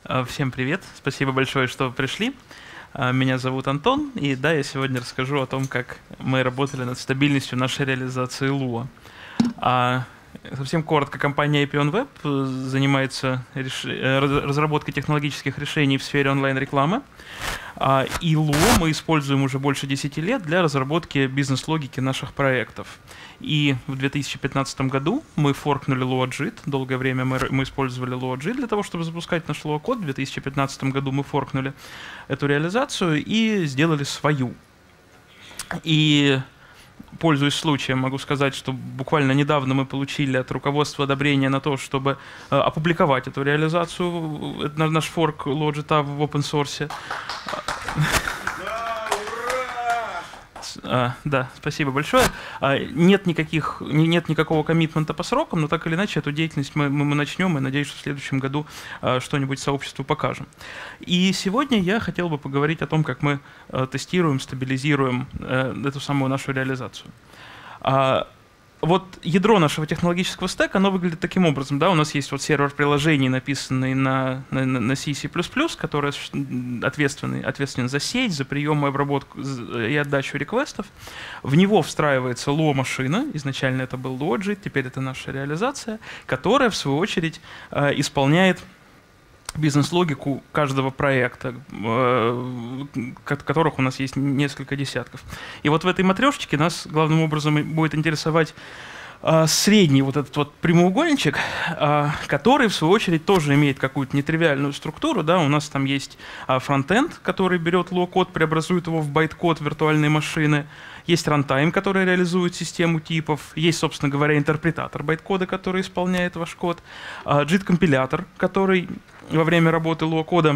Всем привет, спасибо большое, что пришли. Меня зовут Антон, и да, я сегодня расскажу о том, как мы работали над стабильностью нашей реализации Lua. Совсем коротко, компания Apion Web занимается разработкой технологических решений в сфере онлайн-рекламы. И Lua мы используем уже больше 10 лет для разработки бизнес-логики наших проектов. И в 2015 году мы форкнули LuaJIT. Долгое время мы использовали LuaJIT для того, чтобы запускать наш Lua-код. В 2015 году мы форкнули эту реализацию и сделали свою. И, пользуясь случаем, могу сказать, что буквально недавно мы получили от руководства одобрение на то, чтобы опубликовать эту реализацию, наш форк LuaJIT в open source. Да, спасибо большое. Нет никакого коммитмента по срокам, но так или иначе эту деятельность мы начнем, и надеюсь, что в следующем году что-нибудь сообществу покажем. И сегодня я хотел бы поговорить о том, как мы тестируем, стабилизируем эту самую нашу реализацию. Вот ядро нашего технологического стека, оно выглядит таким образом. Да? У нас есть вот сервер приложений, написанный на C++, который ответственен за сеть, за прием и обработку и отдачу реквестов. В него встраивается Lua-машина. Изначально это был LuaJIT, теперь это наша реализация, которая, в свою очередь, исполняет бизнес-логику каждого проекта, которых у нас есть несколько десятков. И вот в этой матрешечке нас главным образом будет интересовать средний вот этот вот прямоугольничек, который, в свою очередь, тоже имеет какую-то нетривиальную структуру. Да? У нас там есть фронтенд, который берет Lua-код, преобразует его в байт-код виртуальной машины. Есть рантайм, который реализует систему типов. Есть, собственно говоря, интерпретатор байт-кода, который исполняет ваш код. JIT-компилятор, который во время работы Lua-кода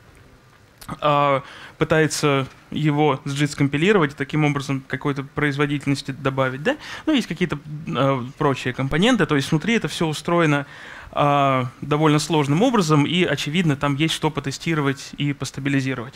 пытается его с JIT скомпилировать, и таким образом какой-то производительности добавить. Да? Ну, есть какие-то прочие компоненты, то есть внутри это все устроено довольно сложным образом, и, очевидно, там есть что потестировать и постабилизировать.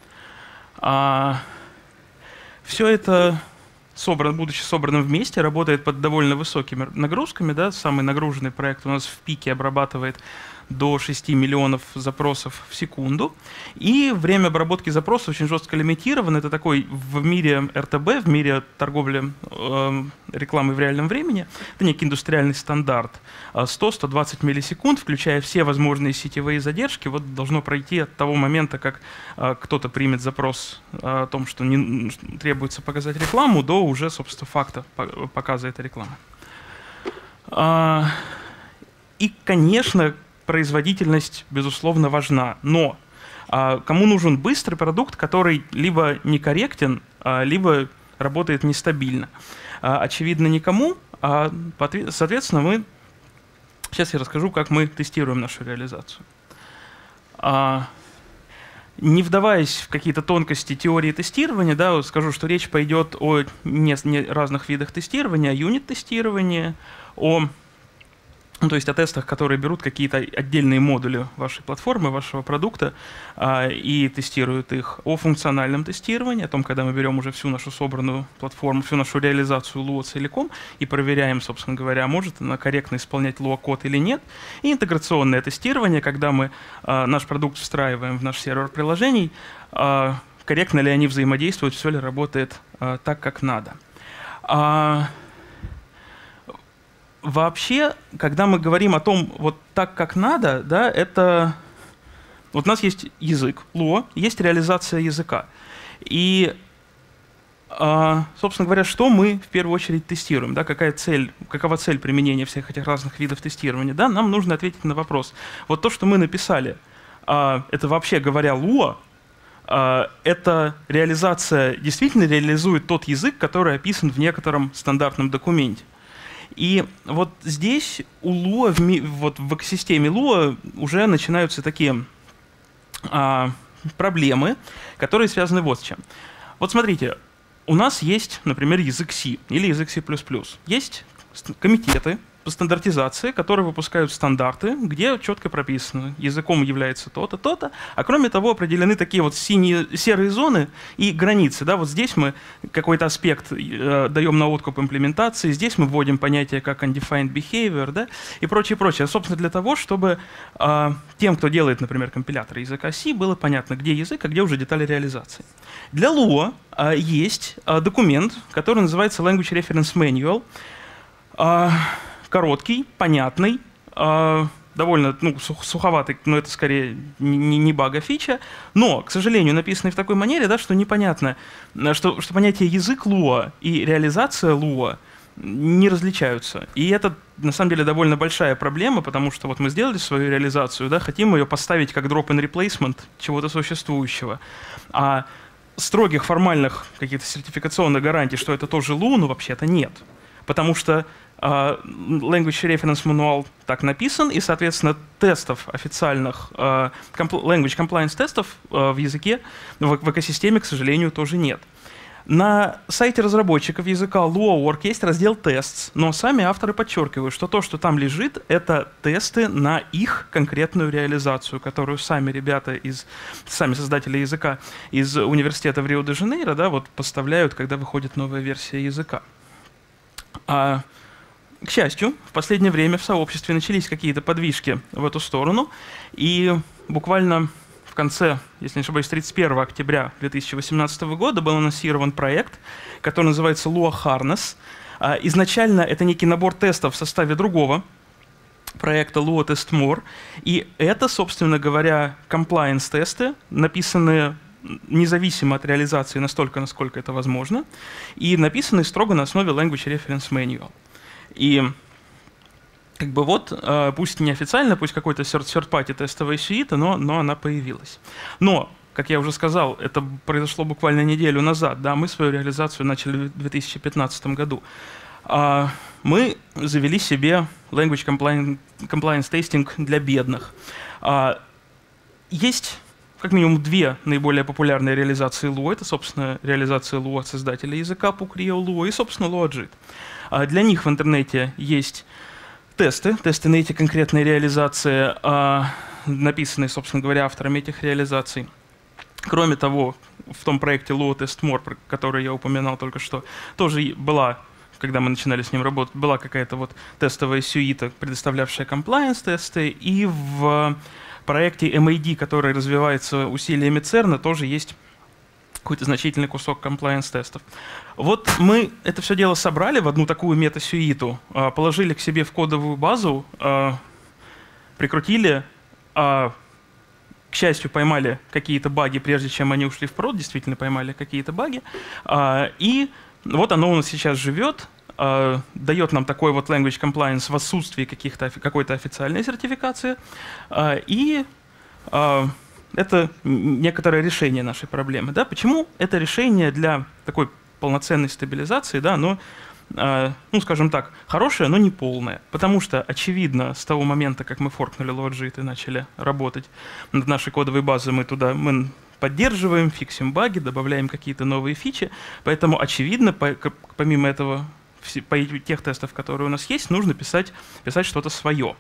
Все это, будучи собранным вместе, работает под довольно высокими нагрузками. Да? Самый нагруженный проект у нас в пике обрабатывает до 6 миллионов запросов в секунду. И время обработки запросов очень жестко лимитировано. Это такой в мире РТБ, в мире торговли рекламой в реальном времени, это некий индустриальный стандарт. 100-120 миллисекунд, включая все возможные сетевые задержки, вот должно пройти от того момента, как кто-то примет запрос о том, что требуется показать рекламу, до уже, собственно, факта показа этой рекламы. И, конечно, производительность, безусловно, важна, но кому нужен быстрый продукт, который либо некорректен, либо работает нестабильно? Очевидно, никому. Соответственно, сейчас я расскажу, как мы тестируем нашу реализацию. Не вдаваясь в какие-то тонкости теории тестирования, да, скажу, что речь пойдет о разных видах тестирования, о юнит-тестировании, то есть о тестах, которые берут какие-то отдельные модули вашей платформы, вашего продукта и тестируют их, о функциональном тестировании, о том, когда мы берем уже всю нашу собранную платформу, всю нашу реализацию Lua целиком и проверяем, собственно говоря, может она корректно исполнять Lua-код или нет, и интеграционное тестирование, когда мы наш продукт встраиваем в наш сервер приложений, корректно ли они взаимодействуют, все ли работает так, как надо. Вообще, когда мы говорим о том, вот так, как надо, да, это... Вот у нас есть язык, Lua, есть реализация языка. И, собственно говоря, что мы в первую очередь тестируем, да, какова цель применения всех этих разных видов тестирования, да, нам нужно ответить на вопрос. Вот то, что мы написали, это вообще говоря Lua, эта реализация действительно реализует тот язык, который описан в некотором стандартном документе. И вот здесь у Lua, вот в экосистеме Lua уже начинаются такие проблемы, которые связаны вот с чем. Вот смотрите, у нас есть, например, язык C или язык C++. Есть комитеты, стандартизации, которые выпускают стандарты, где четко прописано, языком является то-то, то-то, а кроме того определены такие вот серые зоны и границы. Да? Вот здесь мы какой-то аспект даем на откуп имплементации, здесь мы вводим понятие как undefined behavior, да? И прочее, прочее. Собственно, для того, чтобы тем, кто делает, например, компилятор языка C, было понятно, где язык, а где уже детали реализации. Для Lua есть документ, который называется Language Reference Manual. Короткий, понятный, довольно суховатый, но это скорее не баг, а фича. Но, к сожалению, написанный в такой манере, да, что непонятно, что понятие язык Lua и реализация Lua не различаются. И это, на самом деле, довольно большая проблема, потому что вот мы сделали свою реализацию, да, хотим ее поставить как drop-in replacement чего-то существующего. А строгих формальных каких-то сертификационных гарантий, что это тоже Lua, ну, вообще-то нет. Потому что Language Reference Manual так написан, и, соответственно, тестов официальных, language compliance тестов в языке, в экосистеме, к сожалению, тоже нет. На сайте разработчиков языка Lua.org есть раздел Tests, но сами авторы подчеркивают, что то, что там лежит, это тесты на их конкретную реализацию, которую сами ребята, сами создатели языка из университета в Рио-де-Жанейро, да, вот поставляют, когда выходит новая версия языка. К счастью, в последнее время в сообществе начались какие-то подвижки в эту сторону, и буквально в конце, если не ошибаюсь, 31 октября 2018 года был анонсирован проект, который называется Lua Harness. Изначально это некий набор тестов в составе другого проекта Lua Test More, и это, собственно говоря, compliance-тесты, написанные независимо от реализации настолько, насколько это возможно, и написанные строго на основе Language Reference Manual. И как бы вот, пусть неофициально, пусть какой-то third-party тестовая сюита, но она появилась. Но, как я уже сказал, это произошло буквально неделю назад, да, мы свою реализацию начали в 2015 году. Мы завели себе Language Compliance Testing для бедных. Есть как минимум две наиболее популярные реализации Lua. Это, собственно, реализация Lua от создателя языка Pukrio Lua и, собственно, LuaJIT. Для них в интернете есть тесты на эти конкретные реализации, написанные, собственно говоря, авторами этих реализаций. Кроме того, в том проекте Lua Test More, про который я упоминал только что, тоже была, когда мы начинали с ним работать, была какая-то вот тестовая сюита, предоставлявшая compliance-тесты, и в проекте MAD, который развивается усилиями ЦЕРНа, тоже есть какой-то значительный кусок compliance-тестов. Вот мы это все дело собрали в одну такую мета-сюиту, положили к себе в кодовую базу, прикрутили, к счастью, поймали какие-то баги, прежде чем они ушли в прод, действительно поймали какие-то баги, и вот оно у нас сейчас живет, дает нам такой вот language compliance в отсутствии какой-то официальной сертификации, и это некоторое решение нашей проблемы. Да? Почему это решение для такой полноценной стабилизации, да, но, ну, скажем так, хорошее, но не полное? Потому что, очевидно, с того момента, как мы форкнули LuaJIT и начали работать над нашей кодовой базой, мы поддерживаем, фиксим баги, добавляем какие-то новые фичи, поэтому, очевидно, помимо этого, по тех тестов, которые у нас есть, нужно писать что-то свое.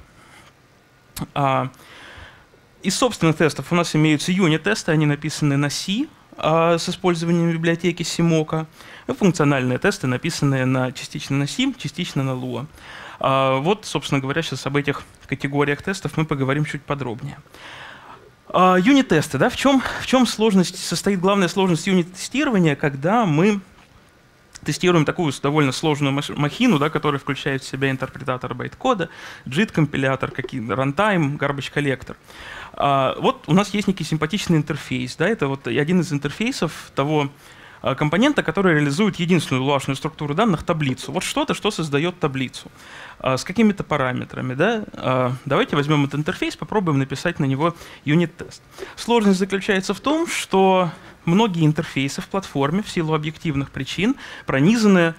Из собственных тестов у нас имеются юнит-тесты, они написаны на C с использованием библиотеки Simoka, и функциональные тесты, написанные частично на C, частично на Lua. Вот, собственно говоря, сейчас об этих категориях тестов мы поговорим чуть подробнее. Юнит-тесты, да, в чем сложность, состоит главная сложность юнит-тестирования, когда мы тестируем такую довольно сложную махину, да, которая включает в себя интерпретатор байткода, JIT-компилятор, runtime, garbage collector. Вот у нас есть некий симпатичный интерфейс. Да, это вот один из интерфейсов того компонента, который реализует единственную луашную структуру данных — таблицу. Вот что-то, что создает таблицу с какими-то параметрами. Да? Давайте возьмем этот интерфейс, попробуем написать на него юнит-тест. Сложность заключается в том, что многие интерфейсы в платформе в силу объективных причин пронизаны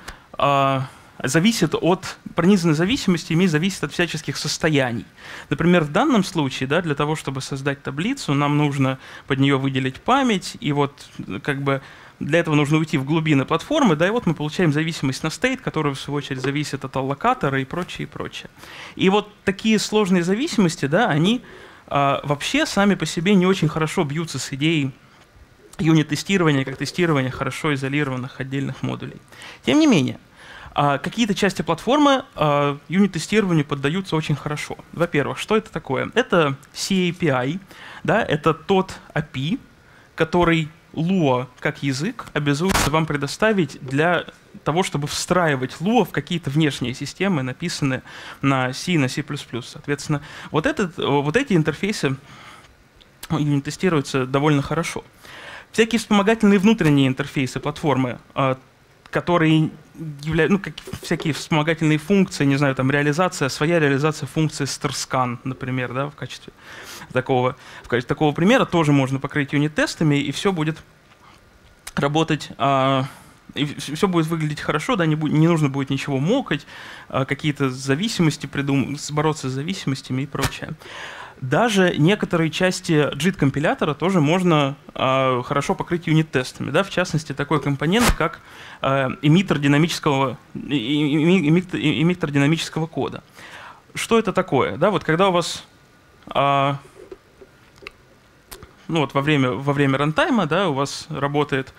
зависимостями зависит от всяческих состояний. Например, в данном случае, да, для того, чтобы создать таблицу, нам нужно под нее выделить память, и вот как бы для этого нужно уйти в глубины платформы, да, и вот мы получаем зависимость на state, которая в свою очередь зависит от аллокатора и прочее, и прочее. И вот такие сложные зависимости, да, они вообще сами по себе не очень хорошо бьются с идеей юнит-тестирования, как тестирования хорошо изолированных отдельных модулей. Тем не менее, какие-то части платформы юнит-тестированию поддаются очень хорошо. Во-первых, что это такое? Это CAPI, да, это тот API, который Lua как язык обязуется вам предоставить для того, чтобы встраивать Lua в какие-то внешние системы, написанные на C и на C++. Соответственно, вот эти интерфейсы юнит-тестируются довольно хорошо. Всякие вспомогательные внутренние интерфейсы платформы, которые являются, всякие вспомогательные функции, не знаю, там своя реализация функции strscan, например, да, в качестве такого примера тоже можно покрыть юнит-тестами, и все будет работать, и все будет выглядеть хорошо, да, не нужно будет ничего мокать, какие-то зависимости бороться с зависимостями и прочее. Даже некоторые части JIT-компилятора тоже можно хорошо покрыть юнит-тестами. Да? В частности, такой компонент, как эмиттер динамического кода. Что это такое? Да, вот когда у вас во время рантайма, да, у вас работает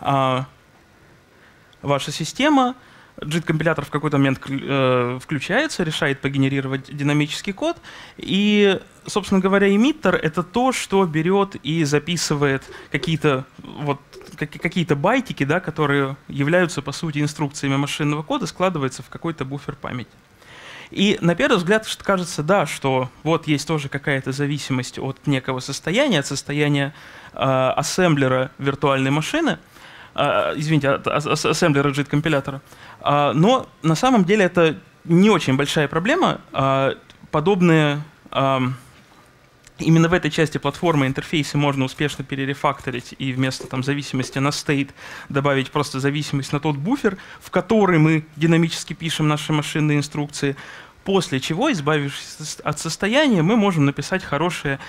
ваша система, JIT-компилятор в какой-то момент включается, решает погенерировать динамический код, и, собственно говоря, эмиттер — это то, что берет и записывает какие-то байтики, да, которые являются, по сути, инструкциями машинного кода, складывается в какой-то буфер памяти. И на первый взгляд кажется, да, что вот есть тоже какая-то зависимость от некого состояния, от состояния ассемблера виртуальной машины, от ассемблера JIT-компилятора. Но на самом деле это не очень большая проблема. Подобные именно в этой части платформы интерфейсы можно успешно перерефакторить и вместо зависимости на state добавить просто зависимость на тот буфер, в который мы динамически пишем наши машинные инструкции, после чего, избавившись от состояния, мы можем написать хорошие,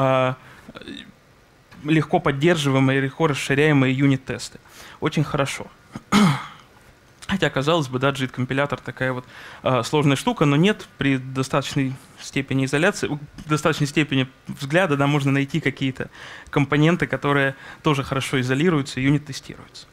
легко поддерживаемые, легко расширяемые юнит-тесты. Очень хорошо. Хотя, казалось бы, да, JIT-компилятор такая вот сложная штука, но нет, при достаточной степени изоляции, достаточной степени взгляда, да, можно найти какие-то компоненты, которые тоже хорошо изолируются и юнит-тестируются.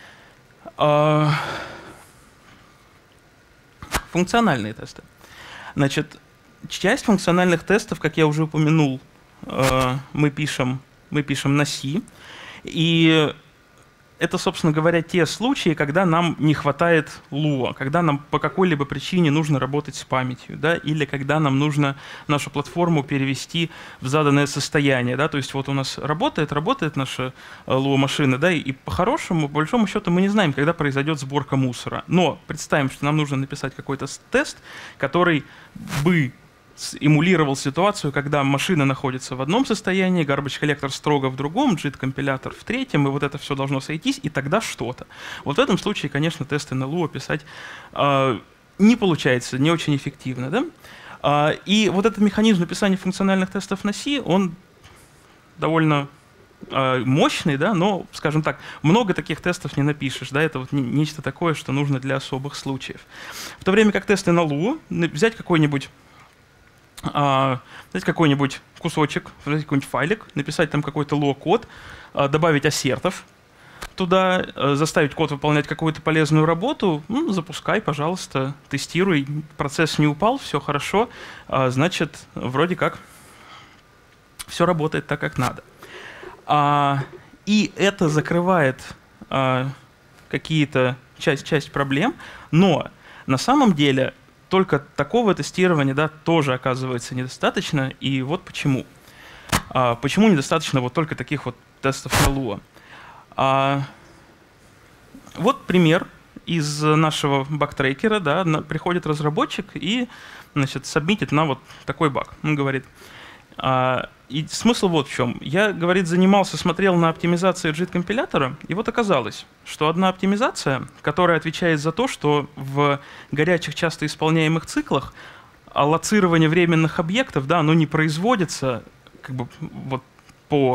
Функциональные тесты. Значит, часть функциональных тестов, как я уже упомянул, мы пишем на C, и это, собственно говоря, те случаи, когда нам не хватает Lua, когда нам по какой-либо причине нужно работать с памятью, да, или когда нам нужно нашу платформу перевести в заданное состояние. Да, то есть вот у нас работает наша Lua-машина, да, и по-хорошему, по большому счету, мы не знаем, когда произойдет сборка мусора. Но представим, что нам нужно написать какой-то тест, который бы эмулировал ситуацию, когда машина находится в одном состоянии, garbage collector строго в другом, JIT-компилятор в третьем, и вот это все должно сойтись, и тогда что-то. Вот в этом случае, конечно, тесты на Lua писать не получается, не очень эффективно. Да? И вот этот механизм написания функциональных тестов на C, он довольно мощный, да, но, скажем так, много таких тестов не напишешь. Да? Это вот нечто такое, что нужно для особых случаев. В то время как тесты на Lua, взять какой-нибудь кусочек, взять какой-нибудь файлик, написать там какой-то Lua-код, добавить ассертов туда, заставить код выполнять какую-то полезную работу, запускай, пожалуйста, тестируй, процесс не упал, все хорошо, значит, вроде как все работает так, как надо. И это закрывает часть проблем, но на самом деле только такого тестирования, да, тоже оказывается недостаточно, и вот почему. Почему недостаточно вот только таких вот тестов на Lua? Вот пример из нашего баг-трекера, да, приходит разработчик и, значит, сабмитит нам вот такой баг. Он говорит, и смысл вот в чем. Я, говорит, смотрел на оптимизацию JIT-компилятора, и вот оказалось, что одна оптимизация, которая отвечает за то, что в горячих часто исполняемых циклах аллоцирование временных объектов, да, оно не производится как бы вот по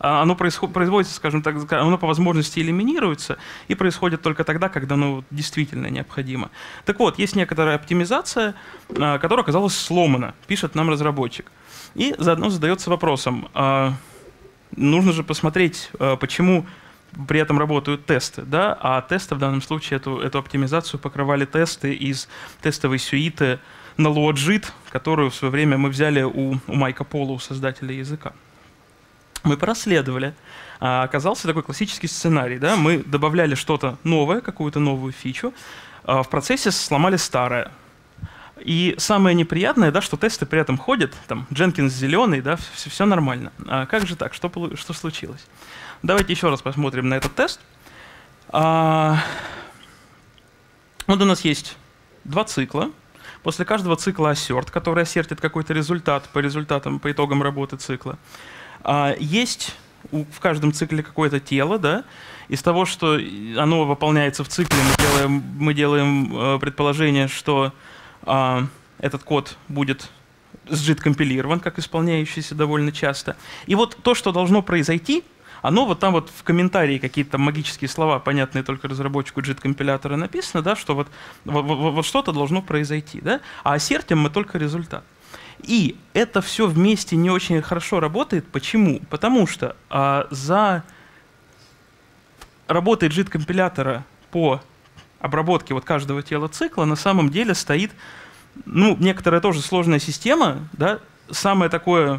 оно производится, скажем так, оно по возможности элиминируется и происходит только тогда, когда оно действительно необходимо. Так вот, есть некоторая оптимизация, которая оказалась сломана, пишет нам разработчик. И заодно задается вопросом, нужно же посмотреть, почему при этом работают тесты, да? А тесты в данном случае эту оптимизацию покрывали тесты из тестовой сюиты на LuaJIT, которую в свое время мы взяли у Майка Пола, у создателя языка. Мы порасследовали. Оказался такой классический сценарий. Да? Мы добавляли что-то новое, какую-то новую фичу, в процессе сломали старое. И самое неприятное, да, что тесты при этом ходят, там, Jenkins зеленый, да, все нормально. А как же так? Что случилось? Давайте еще раз посмотрим на этот тест. Вот у нас есть два цикла. После каждого цикла assert, который ассертит какой-то результат по итогам работы цикла. Есть в каждом цикле какое-то тело, да, из того, что оно выполняется в цикле, мы делаем предположение, что этот код будет sJIT компилирован, как исполняющийся довольно часто. И вот то, что должно произойти, оно вот там вот в комментарии какие-то магические слова, понятные только разработчику JIT-компилятора, написано, да, что вот что-то должно произойти, да, а ассертим мы только результат. И это все вместе не очень хорошо работает. Почему? Потому что за работой JIT-компилятора по обработке вот каждого тела цикла на самом деле стоит, ну, некоторая тоже сложная система, да, самое такое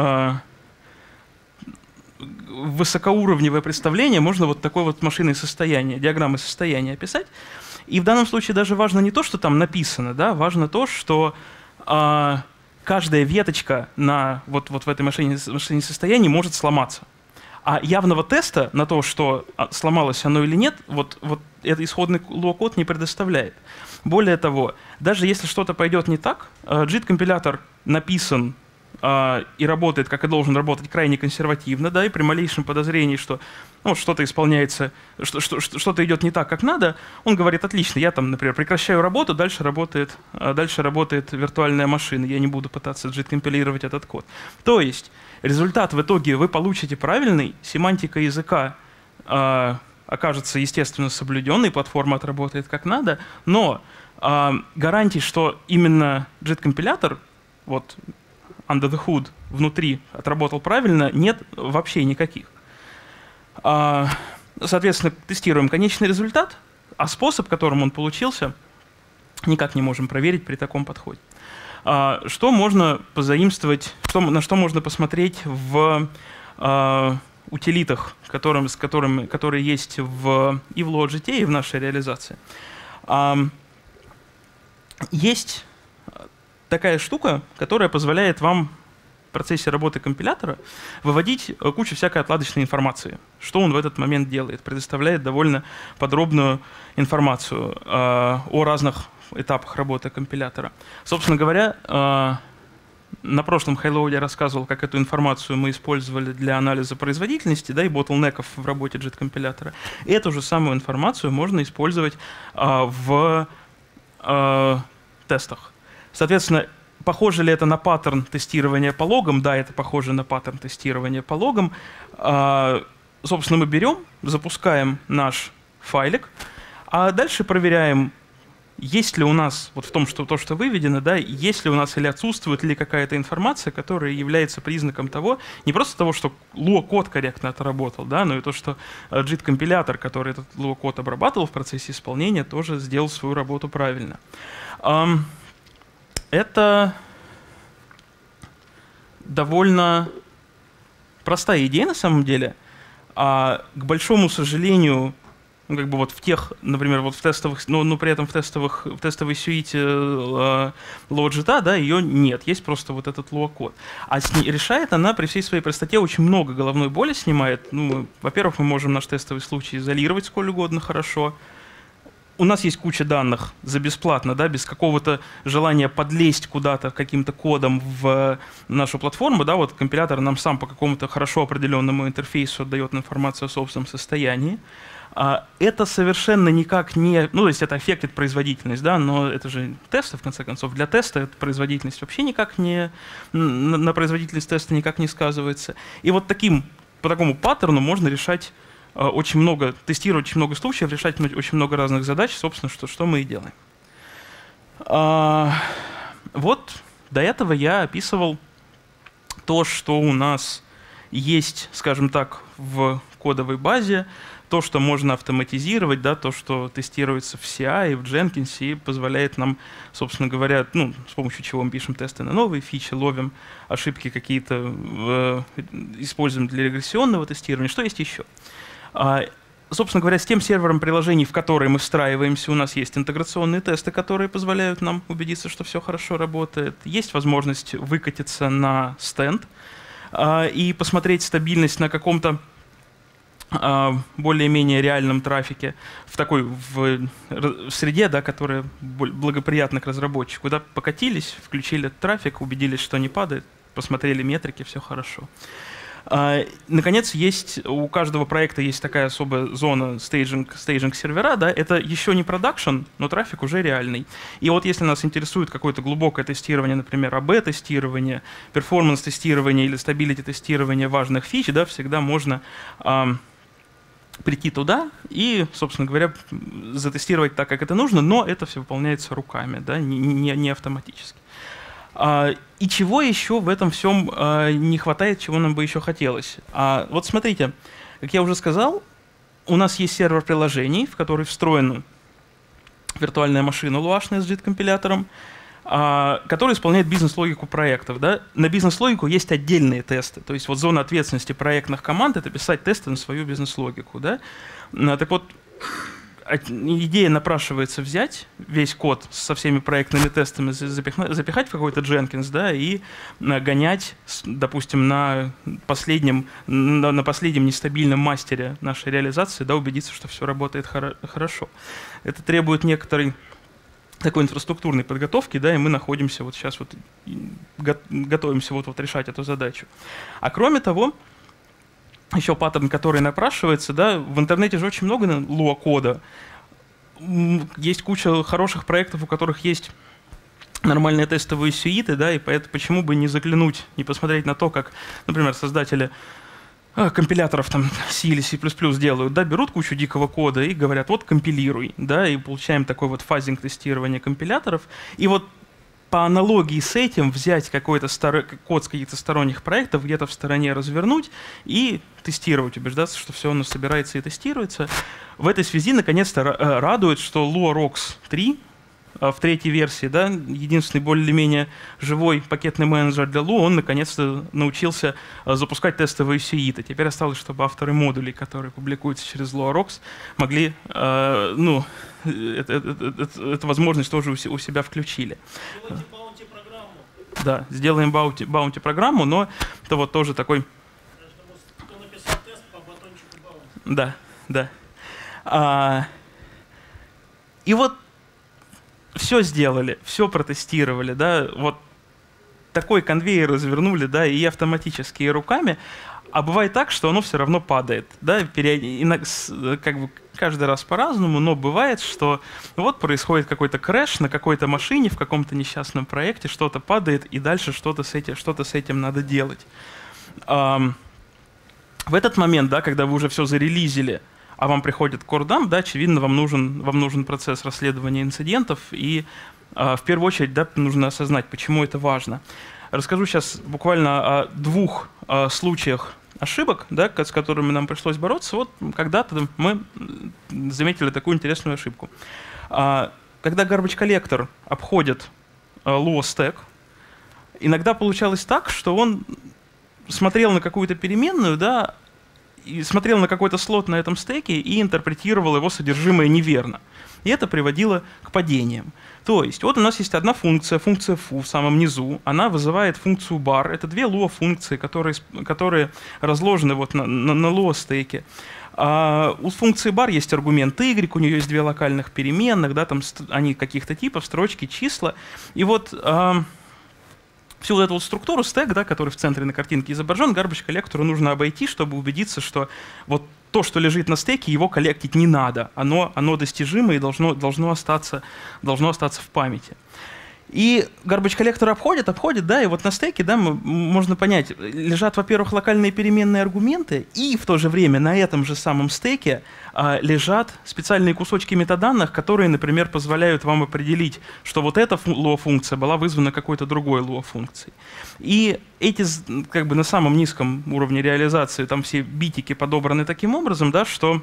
высокоуровневое представление можно вот такой вот машиной состояния, диаграммой состояния описать. И в данном случае даже важно не то, что там написано, да, важно то, что каждая веточка вот в этой машине состояния может сломаться. А явного теста на то, что сломалось оно или нет, вот этот исходный Lua-код не предоставляет. Более того, даже если что-то пойдет не так, JIT-компилятор написан и работает, как и должен работать, крайне консервативно, да, и при малейшем подозрении, что ну, что-то исполняется, что-то идет не так, как надо, он говорит: отлично, я там, например, прекращаю работу, дальше работает виртуальная машина, я не буду пытаться JIT-компилировать этот код. То есть результат в итоге вы получите правильный, семантика языка окажется, естественно, соблюденной, платформа отработает как надо, но гарантий, что именно JIT-компилятор, вот, under the hood, внутри отработал правильно, нет вообще никаких. Соответственно, тестируем конечный результат, а способ, которым он получился, никак не можем проверить при таком подходе. Что можно позаимствовать, на что можно посмотреть в утилитах, которые есть и в LuaJIT, и в нашей реализации? Есть такая штука, которая позволяет вам в процессе работы компилятора выводить кучу всякой отладочной информации. Что он в этот момент делает? Предоставляет довольно подробную информацию о разных этапах работы компилятора. Собственно говоря, на прошлом Хайлоуде я рассказывал, как эту информацию мы использовали для анализа производительности, да, и ботлнеков в работе JIT-компилятора. Эту же самую информацию можно использовать в тестах. Соответственно, похоже ли это на паттерн тестирования по логам? Да, это похоже на паттерн тестирования по логам. Собственно, мы берем, запускаем наш файлик, а дальше проверяем, есть ли у нас, вот в том, что то, что выведено, да, есть ли у нас или отсутствует ли какая-то информация, которая является признаком того, не просто того, что Lua-код корректно отработал, да, но и то, что JIT-компилятор, который этот Lua-код обрабатывал в процессе исполнения, тоже сделал свою работу правильно. Это довольно простая идея на самом деле, а к большому сожалению, ну, как бы вот в тех, например, вот в тестовых, но при этом в тестовой сюите LuaJIT, да, ее нет, есть просто вот этот Lua-код. А решает она при всей своей простоте очень много головной боли снимает. Ну, во-первых, мы можем наш тестовый случай изолировать сколь угодно хорошо. У нас есть куча данных за бесплатно, да, без какого-то желания подлезть куда-то каким-то кодом в нашу платформу. Да, вот компилятор нам сам по какому-то хорошо определенному интерфейсу отдает информацию о собственном состоянии. Это совершенно никак не... Ну, то есть это аффектит производительность, да, но это же тесты, в конце концов. Для теста эта производительность вообще никак не... На производительность теста никак не сказывается. И вот таким по такому паттерну можно решать очень много, тестировать очень много случаев, решать очень много разных задач, собственно, что мы и делаем. Вот до этого я описывал то, что у нас есть, скажем так, в кодовой базе, то, что можно автоматизировать, да, то, что тестируется в CI, в Jenkins и позволяет нам, собственно говоря, ну, с помощью чего мы пишем тесты на новые фичи, ловим ошибки какие-то, используем для регрессионного тестирования. Что есть еще? Собственно говоря, с тем сервером приложений, в который мы встраиваемся, у нас есть интеграционные тесты, которые позволяют нам убедиться, что все хорошо работает. Есть возможность выкатиться на стенд и посмотреть стабильность на каком-то более-менее реальном трафике в такой в среде, да, которая благоприятна к разработчику. Да, покатились, включили трафик, убедились, что не падает, посмотрели метрики, все хорошо. Наконец, у каждого проекта есть такая особая зона стейджинг сервера. Да, это еще не продакшн, но трафик уже реальный. И вот если нас интересует какое-то глубокое тестирование, например, АБ-тестирование, перформанс-тестирование или стабилити-тестирование важных фич, да, всегда можно прийти туда и, собственно говоря, затестировать так, как это нужно, но это все выполняется руками, да, не автоматически. И чего еще в этом всем не хватает, чего нам бы еще хотелось? Вот смотрите, как я уже сказал, у нас есть сервер приложений, в который встроена виртуальная машина Luashная с JIT-компилятором, который исполняет бизнес-логику проектов. Да? На бизнес-логику есть отдельные тесты. То есть вот зона ответственности проектных команд — это писать тесты на свою бизнес-логику. Да? Так вот, идея напрашивается взять весь код со всеми проектными тестами, запихать в какой-то Jenkins, да, и гонять, допустим, на последнем нестабильном мастере нашей реализации, да, убедиться, что все работает хорошо. Это требует некоторой такой инфраструктурной подготовки, да, и мы находимся вот сейчас вот, готовимся вот решать эту задачу. А кроме того, еще паттерн, который напрашивается, да, в интернете же очень много Lua-кода. Есть куча хороших проектов, у которых есть нормальные тестовые сюиты, да, и поэтому почему бы не заглянуть, не посмотреть на то, как, например, создатели компиляторов там C или C++ делают, да, берут кучу дикого кода и говорят, вот компилируй, да, и получаем такой вот фазинг тестирования компиляторов. И вот по аналогии с этим взять какой-то код с каких-то сторонних проектов, где-то в стороне развернуть и тестировать, убеждаться, что все оно собирается и тестируется. В этой связи наконец-то радует, что LuaRox 3 в третьей версии, да, единственный более-менее живой пакетный менеджер для Lua, он наконец-то научился запускать тестовые сюиты. Теперь осталось, чтобы авторы модулей, которые публикуются через LuaRox, могли, эту возможность тоже у себя включили. Делайте баунти-программу. Да, сделаем баунти-программу, но это вот тоже такой... Кто написал тест по батончику баунти. Да, да. И вот все сделали, все протестировали, да, вот такой конвейер развернули, да, и автоматически, и руками, а бывает так, что оно все равно падает, да, как бы каждый раз по-разному, но бывает, что вот происходит какой-то крэш на какой-то машине в каком-то несчастном проекте, что-то падает, и дальше что-то с этим надо делать. В этот момент, да, когда вы уже все зарелизили, а вам приходит core-dump, да, очевидно, вам нужен процесс расследования инцидентов, и в первую очередь, да, нужно осознать, почему это важно. Расскажу сейчас буквально о двух случаях ошибок, да, с которыми нам пришлось бороться. Вот когда-то мы заметили такую интересную ошибку. Когда garbage collector обходит Lua stack, иногда получалось так, что он смотрел на какую-то переменную, да, и смотрел на какой-то слот на этом стеке и интерпретировал его содержимое неверно. И это приводило к падениям. То есть вот у нас есть одна функция foo в самом низу, она вызывает функцию bar. Это две Lua функции, которые разложены вот на Lua стеке. У функции bar есть аргумент y, у нее есть две локальных переменных, да, там они каких-то типов, строчки, числа. И вот всю вот эту вот структуру стек, да, который в центре на картинке изображен, garbage коллектору нужно обойти, чтобы убедиться, что вот то, что лежит на стеке, его коллектить не надо. Оно достижимо и должно остаться в памяти. И garbage коллекторы обходят, да, и вот на стеке, да, можно понять, лежат, во-первых, локальные переменные аргументы, и в то же время на этом же самом стеке лежат специальные кусочки метаданных, которые, например, позволяют вам определить, что вот эта лоа-функция была вызвана какой-то другой лоа-функцией. И эти, как бы на самом низком уровне реализации, там все битики подобраны таким образом, да, что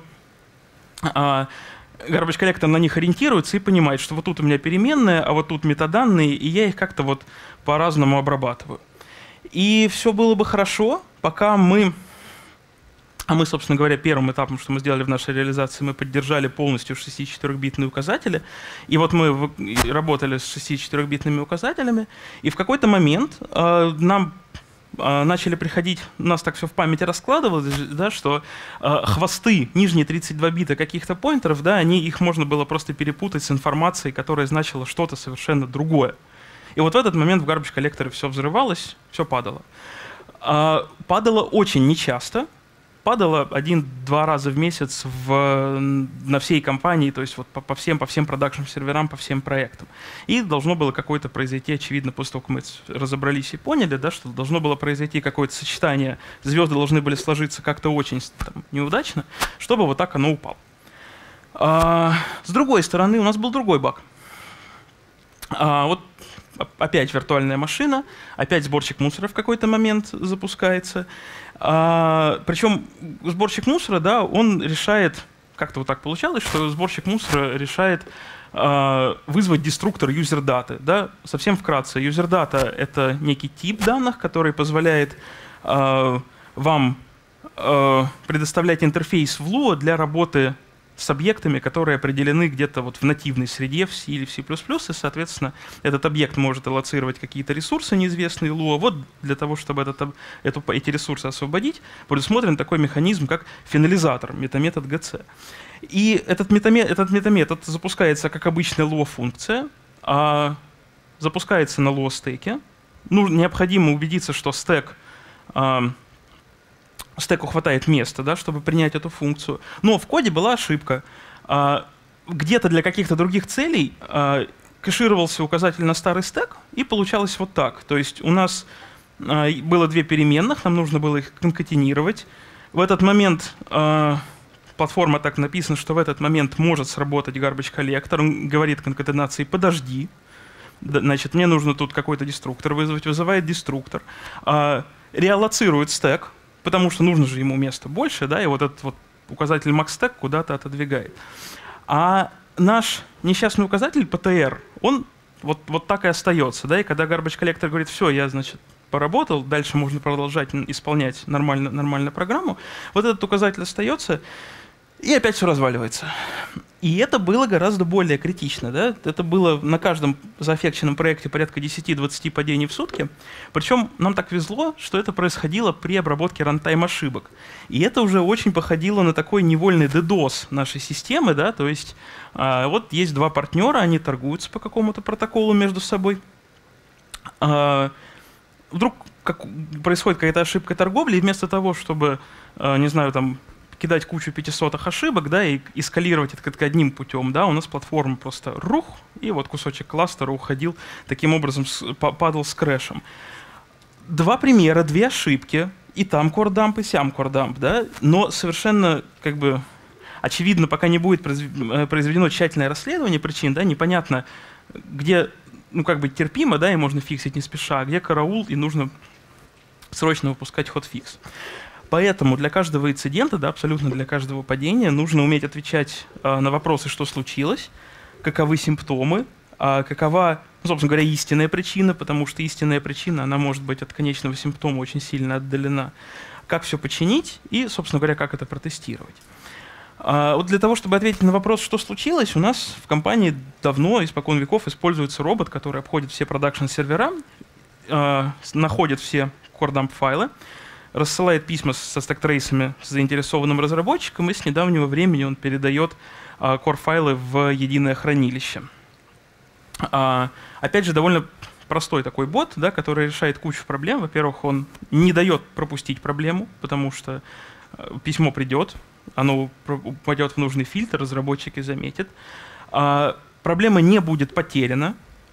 garbage коллектор на них ориентируется и понимает, что вот тут у меня переменные, а вот тут метаданные, и я их как-то вот по-разному обрабатываю. И все было бы хорошо, пока мы, собственно говоря, первым этапом, что мы сделали в нашей реализации, мы поддержали полностью 64-битные указатели. И вот мы работали с 64-битными указателями, и в какой-то момент нам начали приходить, у нас так все в памяти раскладывалось, да, что хвосты, нижние 32 бита каких-то поинтеров, да, их можно было просто перепутать с информацией, которая значила что-то совершенно другое. И вот в этот момент в garbage коллекторе все взрывалось, все падало. Падало очень нечасто, падало 1-2 раза в месяц на всей компании, то есть вот по всем продакшн-серверам, по всем проектам. И должно было какое-то произойти, очевидно, после того, как мы разобрались и поняли, да, что должно было произойти какое-то сочетание, звезды должны были сложиться как-то очень там неудачно, чтобы вот так оно упало. С другой стороны, у нас был другой баг. Вот опять виртуальная машина, опять сборщик мусора в какой-то момент запускается. Причем сборщик мусора, да, он решает, как-то вот так получалось, что сборщик мусора решает вызвать деструктор юзер-даты. Да? Совсем вкратце, юзер-дата — это некий тип данных, который позволяет вам предоставлять интерфейс в Lua для работы с объектами, которые определены где-то вот в нативной среде, в C или в C++, и, соответственно, этот объект может аллоцировать какие-то ресурсы, неизвестные Lua. Вот для того, чтобы эти ресурсы освободить, предусмотрен такой механизм, как финализатор, метаметод GC. И этот метаметод запускается как обычная Lua-функция, запускается на Lua-стеке. Необходимо убедиться, что стеку хватает места, да, чтобы принять эту функцию. Но в коде была ошибка. Где-то для каких-то других целей кэшировался указатель на старый стек, и получалось вот так. То есть у нас было 2 переменных, нам нужно было их конкатенировать. В этот момент платформа так написана, что в этот момент может сработать garbage коллектор. Он говорит конкатенации «подожди». Значит, мне нужно тут какой-то деструктор вызвать. Вызывает деструктор. Реаллоцирует стек, потому что нужно же ему места больше, да, и вот этот вот указатель maxStack куда-то отодвигает. А наш несчастный указатель PTR, он вот так и остается, да, и когда garbage коллектор говорит, все, я, значит, поработал, дальше можно продолжать исполнять нормально программу, вот этот указатель остается, и опять все разваливается. И это было гораздо более критично. Да? Это было на каждом заэффекченном проекте порядка 10-20 падений в сутки. Причем нам так везло, что это происходило при обработке рантайм ошибок. И это уже очень походило на такой невольный DDoS нашей системы. Да? То есть вот есть 2 партнера, они торгуются по какому-то протоколу между собой. Вдруг происходит какая-то ошибка торговли, и вместо того, чтобы, не знаю, там, кидать кучу 500 ошибок, да, и эскалировать это как одним путем, да, у нас платформа просто рух, и вот кусочек кластера уходил, таким образом падал с крэшем. 2 примера, 2 ошибки, и там кордамп, и сям кордамп, да, но совершенно, как бы, очевидно, пока не будет произведено тщательное расследование причин, да, непонятно, где, ну, как бы терпимо, да, и можно фиксить не спеша, а где караул, и нужно срочно выпускать хотфикс. Поэтому для каждого инцидента, да, абсолютно для каждого падения нужно уметь отвечать на вопросы, что случилось, каковы симптомы, какова, ну, собственно говоря, истинная причина, потому что истинная причина, она может быть от конечного симптома очень сильно отдалена. Как все починить и, собственно говоря, как это протестировать. Вот для того, чтобы ответить на вопрос, что случилось, у нас в компании давно, испокон веков, используется робот, который обходит все продакшн-сервера, находит все core-dump-файлы, рассылает письма со стэк-трейсами с заинтересованным разработчиком, и с недавнего времени он передает core-файлы в единое хранилище. Опять же, довольно простой такой бот, да, который решает кучу проблем. Во-первых, он не дает пропустить проблему, потому что письмо придет, оно упадет в нужный фильтр, разработчики заметят. Проблема не будет потеряна.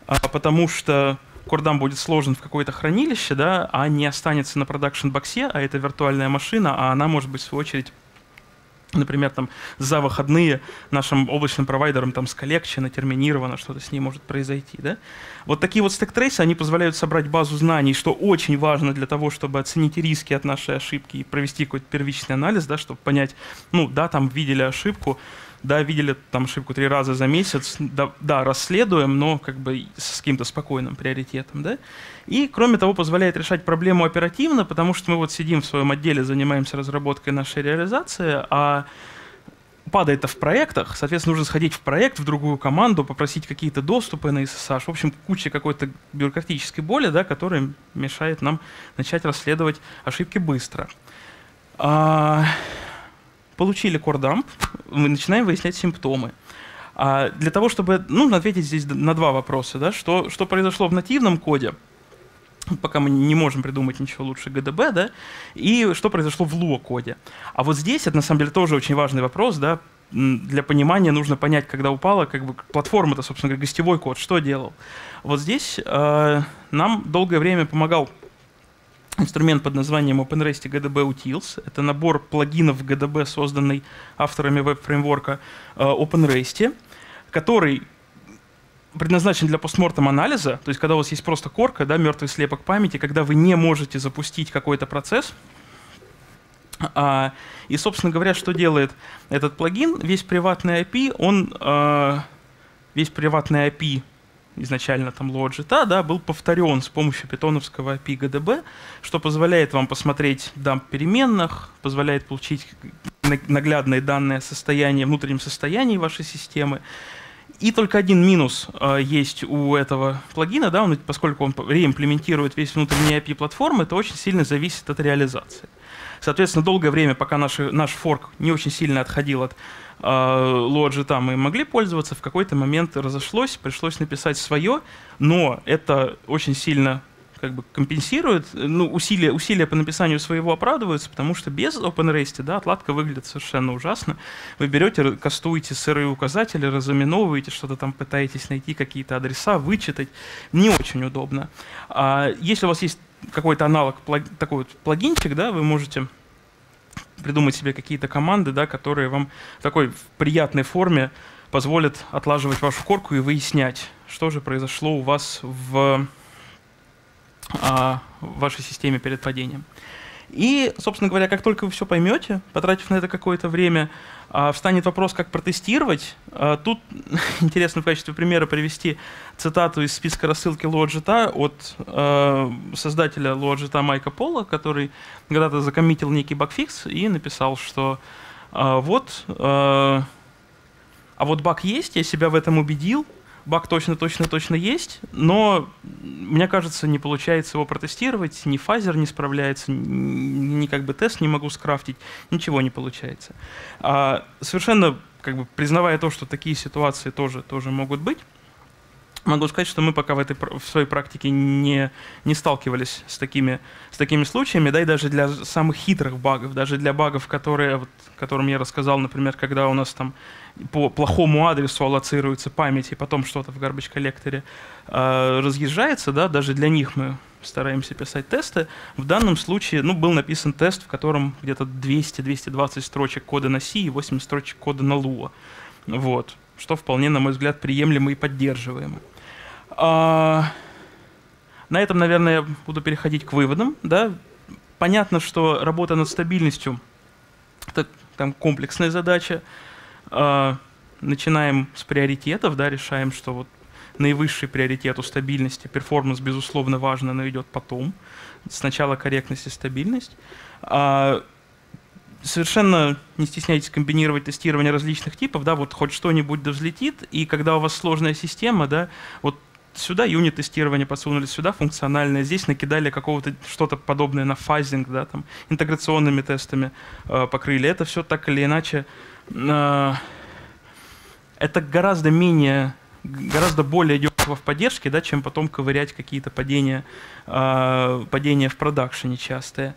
потому что core dump будет сложен в какое-то хранилище, да, а не останется на продакшн-боксе, а это виртуальная машина, а она может быть, в свою очередь, например, там, за выходные нашим облачным провайдером там сколлекчено, терминировано, что-то с ней может произойти. Да? Вот такие вот стек-трейсы, они позволяют собрать базу знаний, что очень важно для того, чтобы оценить риски от нашей ошибки и провести какой-то первичный анализ, да, чтобы понять, ну да, там видели ошибку, да, видели там ошибку 3 раза за месяц, да, расследуем, но как бы с каким-то спокойным приоритетом, да. И, кроме того, позволяет решать проблему оперативно, потому что мы вот сидим в своем отделе, занимаемся разработкой нашей реализации, а падает-то в проектах, соответственно, нужно сходить в проект, в другую команду, попросить какие-то доступы на SSH, в общем, куча какой-то бюрократической боли, да, которая мешает нам начать расследовать ошибки быстро. Получили core dump, мы начинаем выяснять симптомы. Для того, чтобы... Нужно ответить здесь на 2 вопроса. Да? Что произошло в нативном коде, пока мы не можем придумать ничего лучше GDB, да? И что произошло в Lua коде. А вот здесь, это на самом деле тоже очень важный вопрос. Да? Для понимания нужно понять, когда упала как бы, платформа-то, собственно говоря, гостевой код, что делал. Вот здесь нам долгое время помогал инструмент под названием OpenRest GDB Utils. Это набор плагинов GDB, созданный авторами веб-фреймворка OpenRest, который предназначен для постмортем анализа, то есть когда у вас есть просто корка, да, мертвый слепок памяти, когда вы не можете запустить какой-то процесс. И, собственно говоря, что делает этот плагин? Весь приватный API, изначально там Lua.jt, да, был повторен с помощью питоновского API GDB, что позволяет вам посмотреть дамп переменных, позволяет получить наглядные данные о состоянии, внутреннем состоянии вашей системы. И только один минус есть у этого плагина, да, поскольку он реимплементирует весь внутренний API платформы, это очень сильно зависит от реализации. Соответственно, долгое время, пока наш форк не очень сильно отходил от Lua.jt, мы могли пользоваться, в какой-то момент разошлось, пришлось написать свое, но это очень сильно как бы компенсирует, ну, усилия по написанию своего оправдываются, потому что без OpenRest, да, отладка выглядит совершенно ужасно. Вы берете, кастуете сырые указатели, разыменовываете, что-то там пытаетесь найти, какие-то адреса, вычитать. Не очень удобно. Если у вас есть какой-то аналог, такой вот плагинчик, да, вы можете придумать себе какие-то команды, да, которые вам в такой приятной форме позволят отлаживать вашу корку и выяснять, что же произошло у вас в вашей системе перед падением. И, собственно говоря, как только вы все поймете, потратив на это какое-то время, встанет вопрос, как протестировать. Тут интересно в качестве примера привести цитату из списка рассылки Lua.jt от создателя Lua.jt Майка Пола, который когда-то закоммитил некий багфикс и написал, что вот баг есть, я себя в этом убедил, баг точно есть, но, мне кажется, не получается его протестировать, ни фазер не справляется, ни как бы тест не могу скрафтить, ничего не получается. Совершенно как бы признавая то, что такие ситуации тоже могут быть, могу сказать, что мы пока в своей практике не сталкивались с такими случаями, да, и даже для самых хитрых багов, даже для багов, которым я рассказал, например, когда у нас там по плохому адресу аллоцируется память, и потом что-то в garbage коллекторе разъезжается, да, даже для них мы стараемся писать тесты. В данном случае был написан тест, в котором где-то 200-220 строчек кода на C и 80 строчек кода на Lua. Вот. Что вполне, на мой взгляд, приемлемо и поддерживаемо. На этом, наверное, я буду переходить к выводам. Да? Понятно, что работа над стабильностью – это там комплексная задача. Начинаем с приоритетов, да, решаем, что вот наивысший приоритет у стабильности, перформанс, безусловно, важно, но идет потом. Сначала корректность и стабильность. Совершенно не стесняйтесь комбинировать тестирование различных типов, да, вот хоть что-нибудь да взлетит, и когда у вас сложная система, да, вот сюда юнит-тестирование подсунули, сюда функциональное, здесь накидали какого-то что-то подобное на фазинг, да, там, интеграционными тестами покрыли. Это все так или иначе, это гораздо более дешево в поддержке, да, чем потом ковырять какие-то падения в продакшене частые.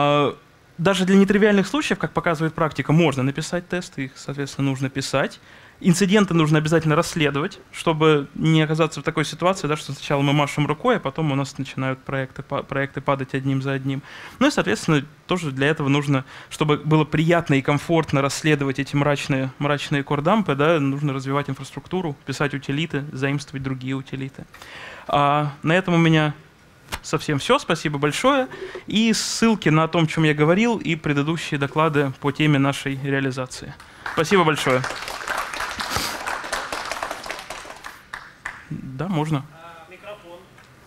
Даже для нетривиальных случаев, как показывает практика, можно написать тесты, их, соответственно, нужно писать. Инциденты нужно обязательно расследовать, чтобы не оказаться в такой ситуации, да, что сначала мы машем рукой, а потом у нас начинают проекты падать одним за одним. Ну и, соответственно, тоже для этого нужно, чтобы было приятно и комфортно расследовать эти мрачные кордампы, да, нужно развивать инфраструктуру, писать утилиты, заимствовать другие утилиты. На этом у меня совсем все. Спасибо большое. И ссылки на том, о чем я говорил, и предыдущие доклады по теме нашей реализации. Спасибо большое. Да, можно. Микрофон.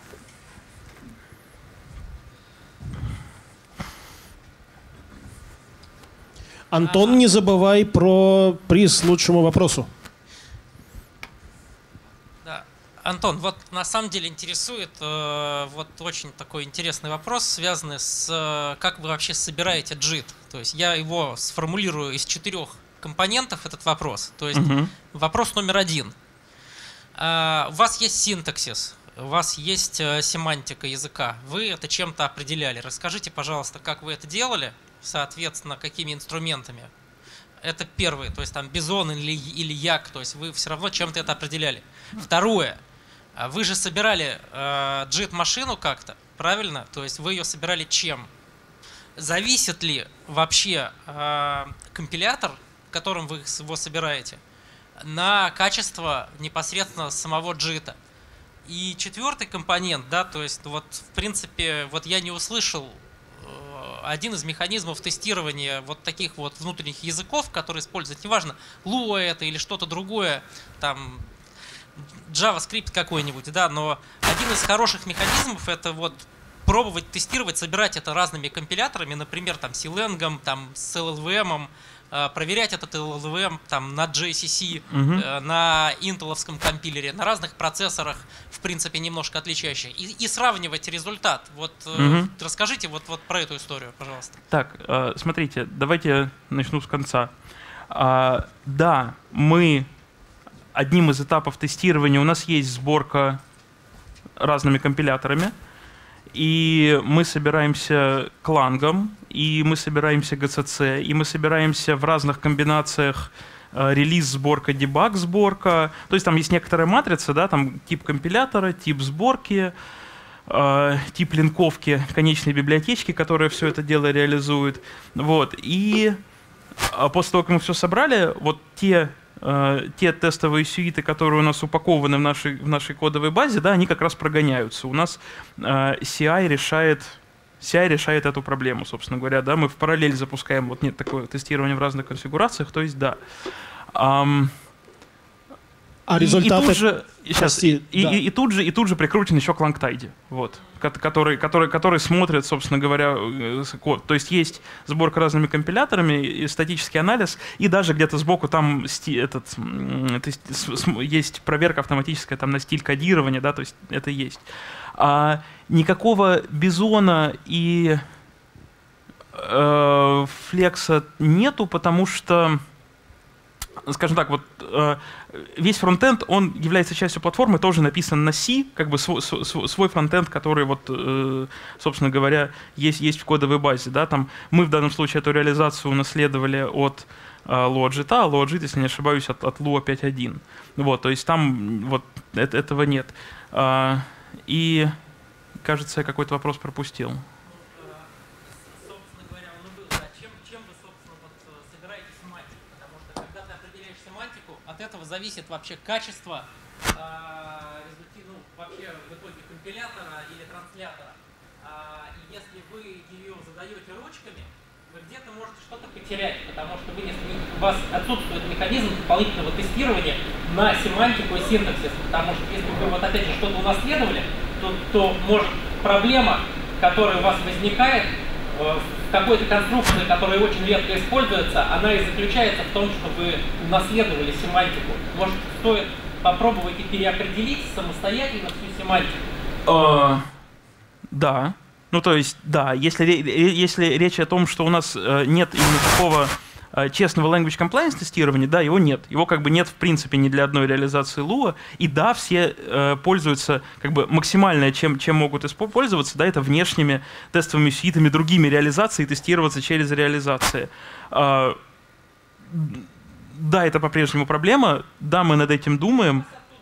Антон, не забывай про приз лучшему вопросу. Да. Антон, вот на самом деле интересует вот очень такой интересный вопрос, связанный с как вы вообще собираете JIT. То есть я его сформулирую из 4 компонентов, этот вопрос. То есть вопрос номер 1. У вас есть синтаксис, у вас есть семантика языка, вы это чем-то определяли. Расскажите, пожалуйста, как вы это делали, соответственно, какими инструментами. Это первое, то есть там Bison или Yak, то есть вы все равно чем-то это определяли. Второе, вы же собирали JIT-машину как-то, правильно? То есть вы ее собирали чем? Зависит ли вообще компилятор, которым вы его собираете, на качество непосредственно самого JIT. И 4-й компонент, да, то есть вот в принципе вот я не услышал один из механизмов тестирования вот таких вот внутренних языков, которые используют, неважно, Lua это или что-то другое, там JavaScript какой-нибудь, да, но один из хороших механизмов это вот пробовать тестировать, собирать это разными компиляторами, например, там с Erlang, там с LLVM, проверять этот LLVM там на JCC, на интеловском компилере, на разных процессорах, в принципе, немножко отличающих, и сравнивать результат. Вот расскажите вот про эту историю, пожалуйста. Так, смотрите, давайте начну с конца. Да, мы одним из этапов тестирования, у нас есть сборка разными компиляторами, и мы собираемся клангом, и мы собираемся GCC, и мы собираемся в разных комбинациях релиз-сборка, дебаг-сборка. То есть там есть некоторая матрица, да, там тип компилятора, тип сборки, тип линковки конечной библиотечки, которая все это дело реализует. Вот. И после того, как мы все собрали, вот те тестовые сюиты, которые у нас упакованы в нашей кодовой базе, да, они как раз прогоняются. У нас CI решает эту проблему, собственно говоря. Да, мы в параллель запускаем, вот нет такое тестирование в разных конфигурациях, то есть да. Результаты... И тут же прикрутен еще Клангтайди, вот, который смотрит, собственно говоря, код. То есть есть сборка разными компиляторами, и статический анализ, и даже где-то сбоку там есть проверка автоматическая там на стиль кодирования, да, то есть это есть. Никакого Бизона и флекса нету, потому что, скажем так, вот весь фронтенд, он является частью платформы, тоже написан на C, как бы свой фронтенд, который вот, собственно говоря, есть в кодовой базе, да, там мы в данном случае эту реализацию унаследовали от LuaJIT, а LuaJIT, если не ошибаюсь, от Lua 5.1. Вот, то есть там вот этого нет. И, кажется, я какой-то вопрос пропустил. От этого зависит вообще качество вообще в итоге компилятора или транслятора. И если вы ее задаете ручками, вы где-то можете что-то потерять, потому что у вас отсутствует механизм дополнительного тестирования на семантику и синтаксис. Потому что если вы вот опять же что-то унаследовали, то может проблема, которая у вас возникает в какой-то конструкции, которая очень редко используется, она и заключается в том, что вы унаследовали семантику. Может, стоит попробовать и переопределить самостоятельно всю семантику? Да. Ну, то есть, да, если речь о том, что у нас нет именно такого честного language compliance тестирования, да, его нет. Его как бы нет в принципе ни для одной реализации Lua. И да, все пользуются как бы максимально, чем могут пользоваться, да, это внешними тестовыми сюитами, другими реализациями, тестироваться через реализации. да, это по-прежнему проблема, да, мы над этим думаем.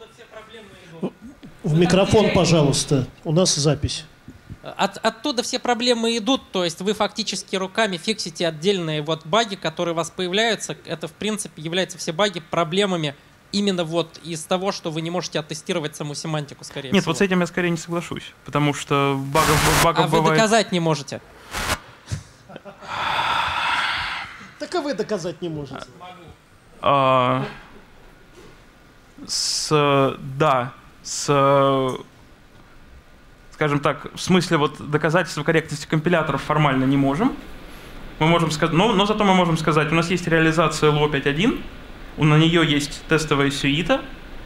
В микрофон, пожалуйста. У нас запись. Оттуда все проблемы идут, то есть вы фактически руками фиксите отдельные вот баги, которые у вас появляются. Это, в принципе, являются все баги проблемами именно вот из того, что вы не можете оттестировать саму семантику, скорее всего. Нет, вот с этим я скорее не соглашусь, потому что багов вы бывает... доказать не можете. Так и вы доказать не можете. Скажем так, в смысле вот доказательства корректности компиляторов формально не можем. Мы можем сказать, но зато мы можем сказать, у нас есть реализация LO 5.1, на нее есть тестовая сюита.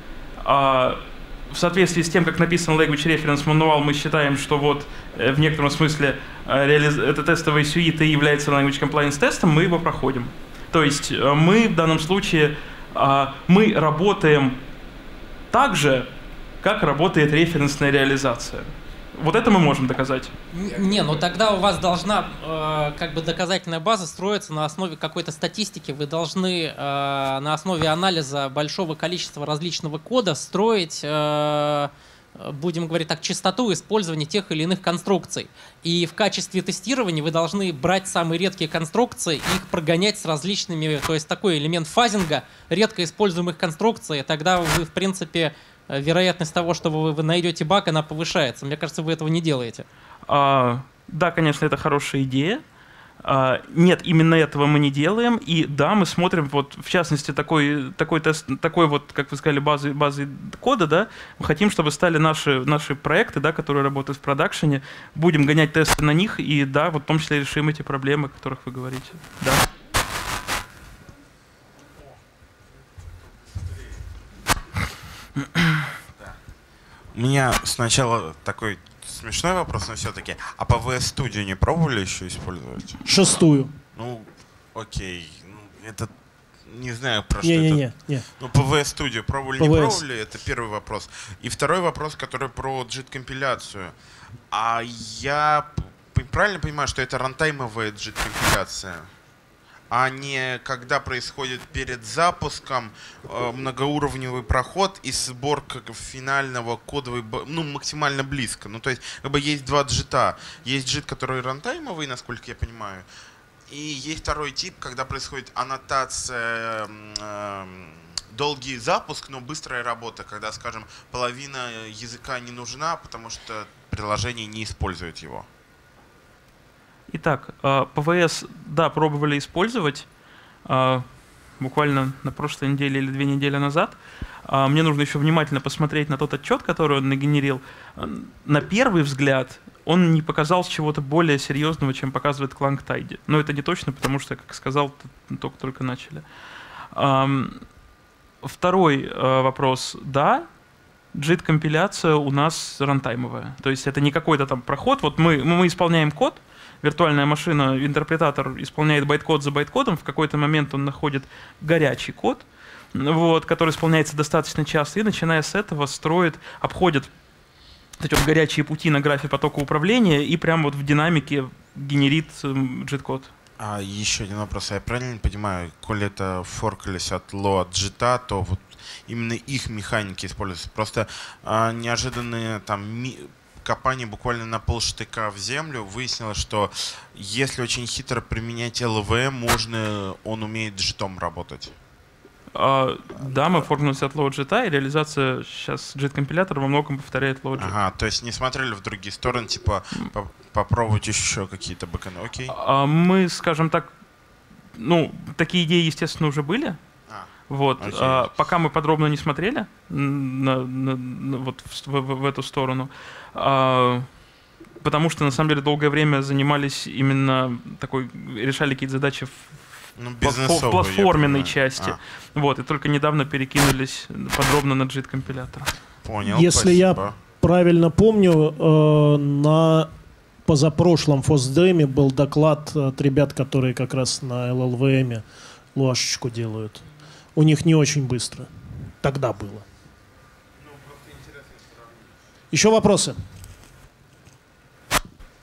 В соответствии с тем, как написан Language Reference Manual, мы считаем, что вот в некотором смысле эта тестовая сюита является Language Compliance тестом, мы его проходим. То есть мы в данном случае мы работаем так же, как работает референсная реализация. Вот это мы можем доказать. Не, ну тогда у вас должна как бы доказательная база строиться на основе какой-то статистики. Вы должны на основе анализа большого количества различного кода строить, будем говорить так, частоту использования тех или иных конструкций. И в качестве тестирования вы должны брать самые редкие конструкции и их прогонять с различными, то есть такой элемент фазинга редко используемых конструкций. Тогда вы, в принципе, вероятность того, что вы найдете баг, она повышается. Мне кажется, вы этого не делаете. Да, конечно, это хорошая идея. Нет, именно этого мы не делаем. И да, мы смотрим, вот, в частности, такой тест, такой вот, как вы сказали, базы кода, да, мы хотим, чтобы стали наши проекты, да, которые работают в продакшене, будем гонять тесты на них, и да, вот в том числе решим эти проблемы, о которых вы говорите. Да. У меня сначала такой смешной вопрос, но все-таки. А по VS Studio не пробовали еще использовать? 6-ю. Ну, окей. Ну, это не знаю, про что Не. Ну, по VS Studio пробовали, по не VS. пробовали? Это первый вопрос. И второй вопрос, который про JIT-компиляцию. А я правильно понимаю, что это рантаймовая JIT-компиляция? А не когда происходит перед запуском многоуровневый проход и сборка финального кодовой, ну, максимально близко. Ну, то есть, как бы есть два джита. Есть джит, который рантаймовый, насколько я понимаю, и есть второй тип, когда происходит аннотация, долгий запуск, но быстрая работа, когда, скажем, половина языка не нужна, потому что приложение не использует его. Итак, ПВС, да, пробовали использовать буквально на прошлой неделе или 2 недели назад. Мне нужно еще внимательно посмотреть на тот отчет, который он нагенерил. На первый взгляд он не показал чего-то более серьезного, чем показывает Clang Tidy. Но это не точно, потому что, как сказал, только начали. Второй вопрос. Да, JIT-компиляция у нас рантаймовая. То есть это не какой-то там проход. Вот мы исполняем код, виртуальная машина, интерпретатор исполняет байткод за байткодом, в какой-то момент он находит горячий код, вот, который исполняется достаточно часто, и начиная с этого обходит эти вот горячие пути на графе потока управления и прямо вот в динамике генерит JIT-код. А еще один вопрос. Я правильно понимаю, коли это форкались от LO, от JIT, то вот именно их механики используются? Просто неожиданные там копание буквально на полштыка в землю выяснилось, что если очень хитро применять LVM, он умеет JIT-ом работать. Да, мы форкнулись от LO JIT, и реализация сейчас JIT-компилятора во многом повторяет LO JIT. Ага, то есть не смотрели в другие стороны, типа попробовать еще какие-то бэкэнд, окей? Мы, скажем так, ну, такие идеи, естественно, уже были. Вот. Пока мы подробно не смотрели вот в эту сторону, потому что, на самом деле, долгое время занимались именно решали какие-то задачи в платформенной части. Вот, и только недавно перекинулись подробно на JIT-компилятор. Понял, Если спасибо. я правильно помню, на позапрошлом FOSDEM был доклад от ребят, которые как раз на LLVM луашечку делают. У них не очень быстро. Тогда было. Еще вопросы?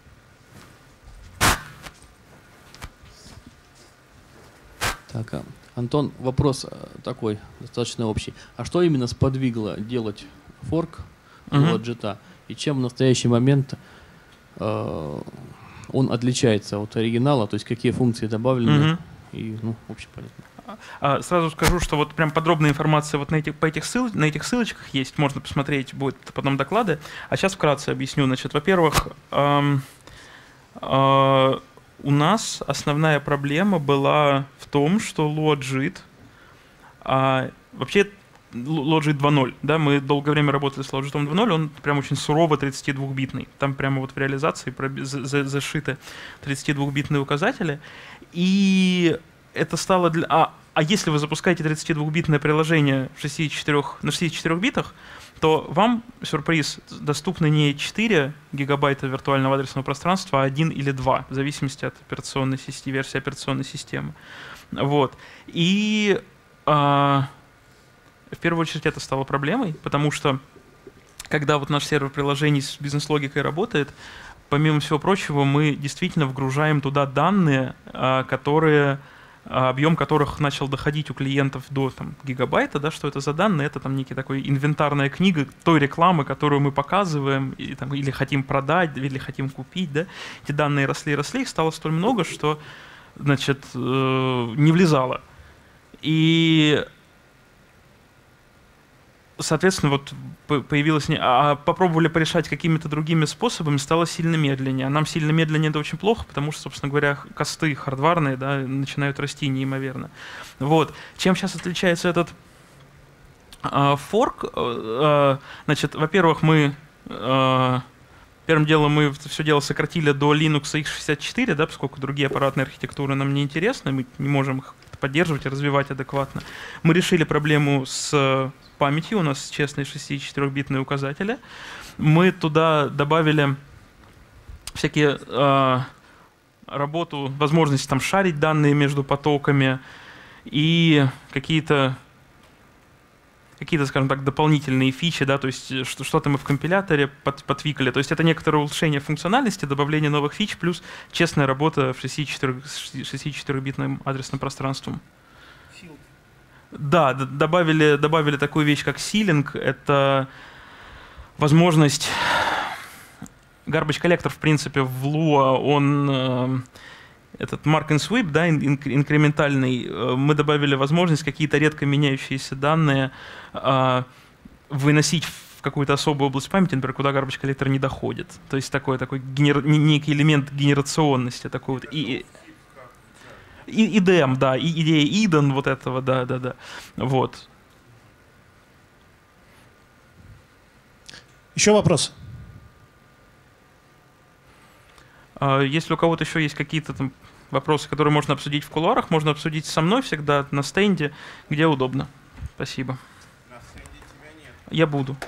Так, Антон, вопрос такой, достаточно общий. А что именно сподвигло делать форк JIT? И чем в настоящий момент он отличается от оригинала? То есть какие функции добавлены? И, ну, общем, понятно. Сразу скажу, что вот прям подробная информация вот на этих ссылочках есть, можно посмотреть, будет потом доклады. А сейчас вкратце объясню. Значит, во-первых, у нас основная проблема была в том, что LuaJIT, вообще LuaJIT 2.0, да, мы долгое время работали с LuaJIT 2.0, он прям очень сурово 32-битный, там прямо вот в реализации зашиты 32-битные указатели, и это стало для... А если вы запускаете 32-битное приложение на 64 битах, то вам, сюрприз, доступны не 4 гигабайта виртуального адресного пространства, а 1 или 2, в зависимости от версии операционной системы. Вот. И в первую очередь это стало проблемой, потому что когда вот наш сервер приложений с бизнес-логикой работает, помимо всего прочего, мы действительно вгружаем туда данные, объем которых начал доходить у клиентов до гигабайта, да, что это за данные, это там некий такой инвентарная книга той рекламы, которую мы показываем, или хотим продать, или хотим купить, да. Эти данные росли, их стало столь много, что, значит, не влезало. И, соответственно, вот появилось... попробовали порешать какими-то другими способами, стало сильно медленнее. А нам сильно медленнее это очень плохо, потому что, собственно говоря, косты хардварные, да, начинают расти неимоверно. Вот. Чем сейчас отличается этот форк? Значит, во-первых, мы... Первым делом мы все дело сократили до Linux x64, да, поскольку другие аппаратные архитектуры нам не интересны, мы не можем их поддерживать и развивать адекватно. Мы решили проблему с памятью, у нас честные 64-битные указатели. Мы туда добавили всякие возможности там шарить данные между потоками и какие-то, скажем так, дополнительные фичи, да, то есть что-то мы в компиляторе подтвикали. То есть это некоторое улучшение функциональности, добавление новых фич, плюс честная работа в 64-битным адресным пространством. Да, добавили такую вещь, как силинг. Это возможность... Garbage коллектор, в принципе, в Lua, он... Этот mark and sweep, да, инкрементальный, мы добавили возможность какие-то редко меняющиеся данные выносить в какую-то особую область памяти, например, куда garbage коллектор не доходит. То есть такой некий элемент генерационности. Такой вот. И IDM, да, и идея Иден вот этого, да. Вот. Еще вопрос? Если у кого-то еще есть какие-то там вопросы, которые можно обсудить в кулуарах, можно обсудить со мной всегда на стенде, где удобно. Спасибо. На стенде тебя нет. Я буду.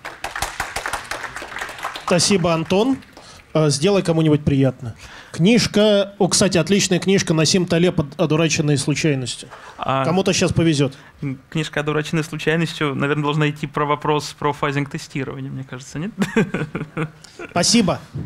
Спасибо, Антон. Сделай кому-нибудь приятно. Книжка, кстати, отличная книжка «Насим Талеб. Одураченные случайностью». Кому-то сейчас повезет. Книжка «Одураченные случайностью», наверное, должна идти про вопрос про фазинг тестирования, мне кажется, нет? Спасибо.